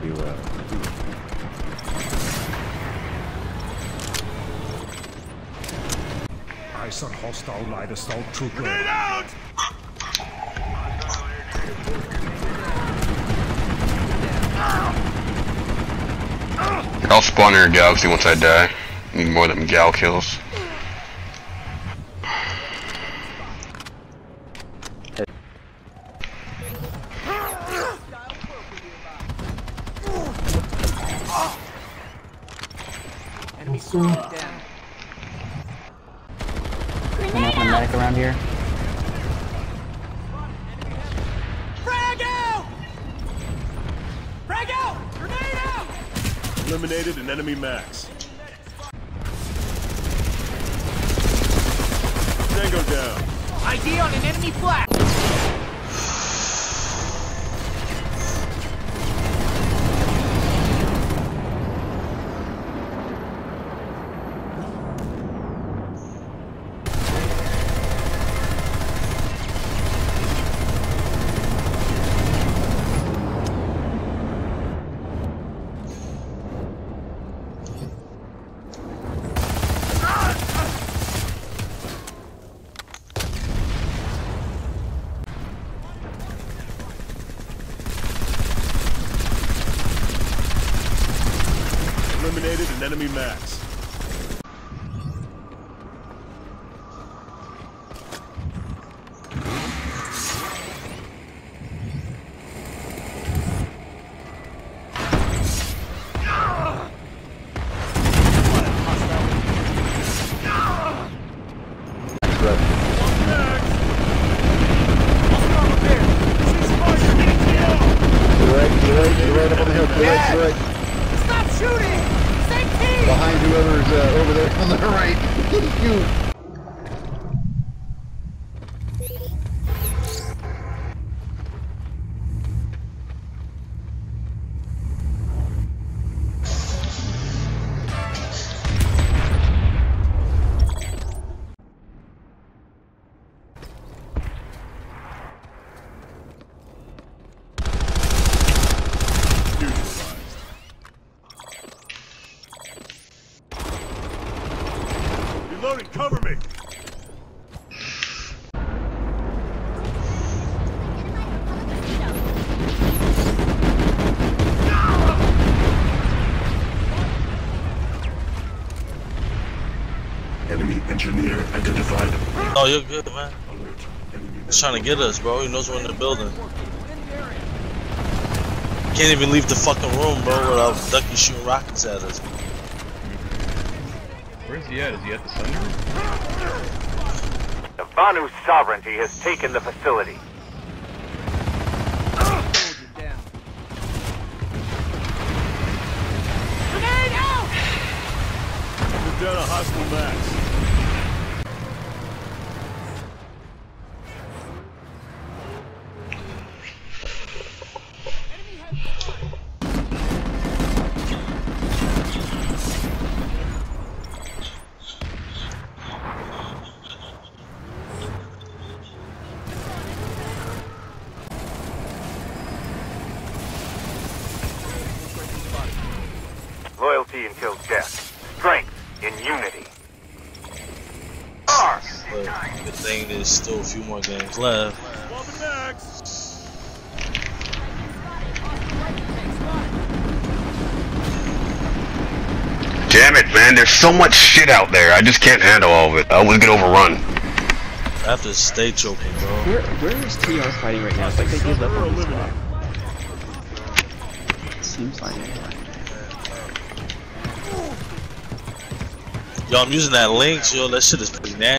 Eyes on hostile light assault trooper. Grenade out! I'll spawn in your galaxy once I die. Need more than gal kills. Enemy down. Anyone medic around here? Frag out! Frag out! Grenade out! Eliminated an enemy max. Tango down. ID on an enemy flag! Eliminated an enemy max. Stop shooting! Same team! Behind whoever's over there on the right. You. Reloading, cover me! Enemy engineer identified. Oh, you're good, man. He's trying to get us, bro. He knows we're in the building. Can't even leave the fucking room, bro, without Ducky shooting rockets at us. Where's he at? Is he at the center? The Banu sovereignty has taken the facility. Grenade out! We're down a hostile max. Loyalty until death. Strength in unity. But good thing there's still a few more games left. Swapping max. Damn it, man, there's so much shit out there. I just can't handle all of it. I always get overrun. I have to stay choking, bro. Where is TR fighting right now? It's like they give up on this spot. It seems like it. Yo, I'm using that Lynx, yo. That shit is pretty nasty.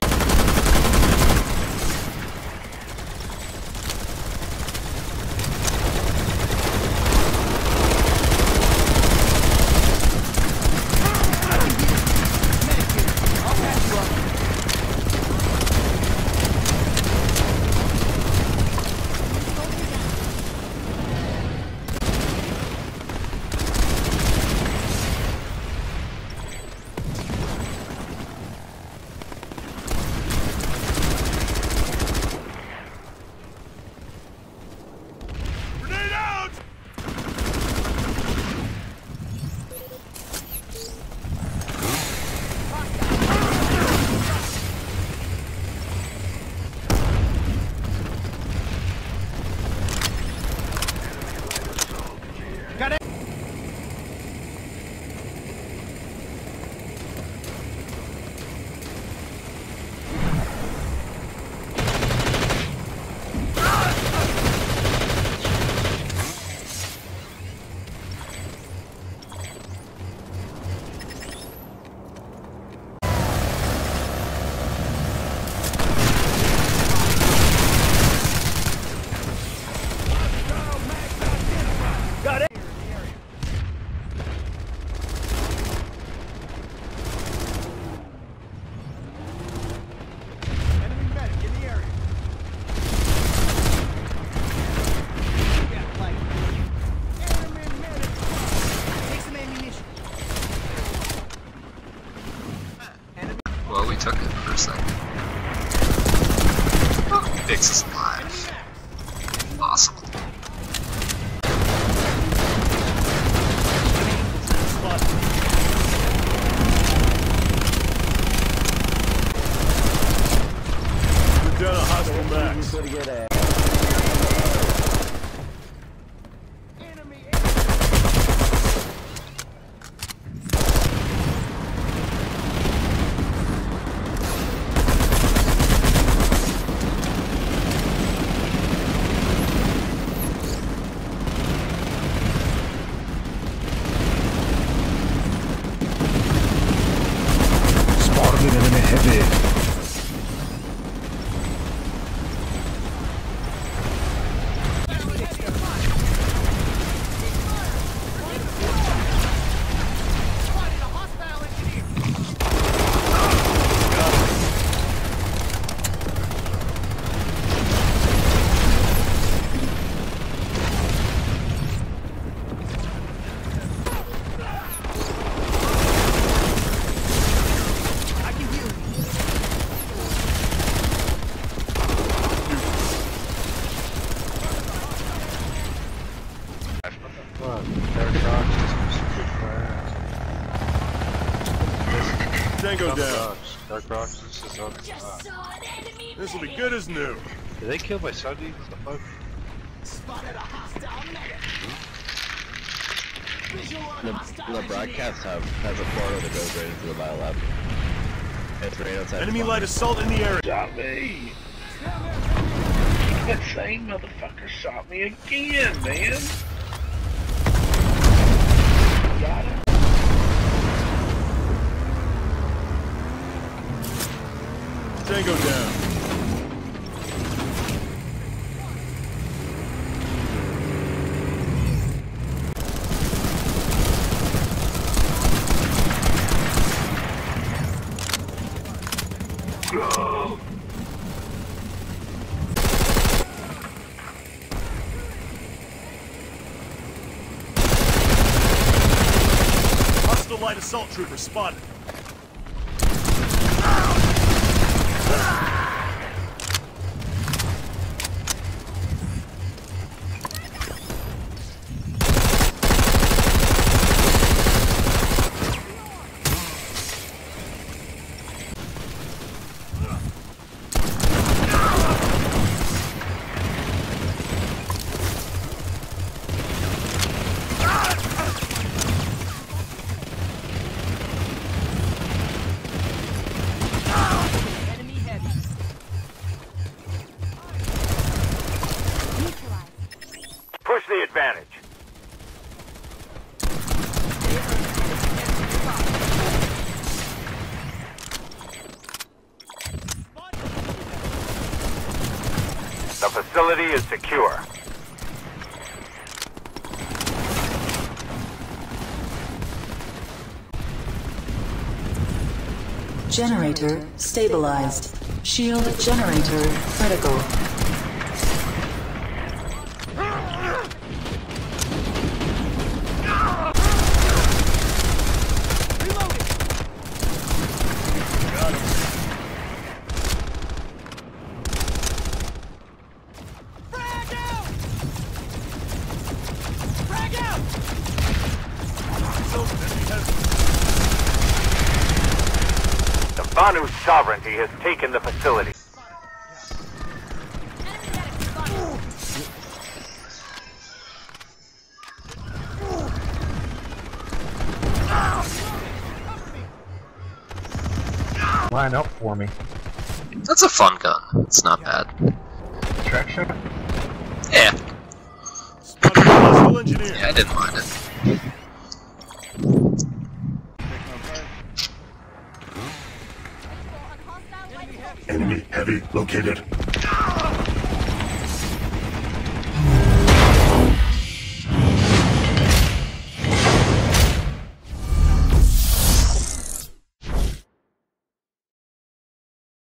Tango down. Dark Rocks, this is on. This will be good as new. Did they kill my Sunday? What the fuck? The broadcast has a portal that goes right into the biolab. It's right outside. Enemy light assault in the area. Shot me! That same motherfucker shot me again, man! Got him. Tango down. Hostile light assault trooper spotted. Push the advantage. The facility is secure. Generator stabilized. Shield generator critical. The Banu's sovereignty has taken the facility. Line up for me. That's a fun gun. It's not bad. Track shot? Yeah. Hostile engineer. Yeah, I didn't mind it. Enemy heavy located.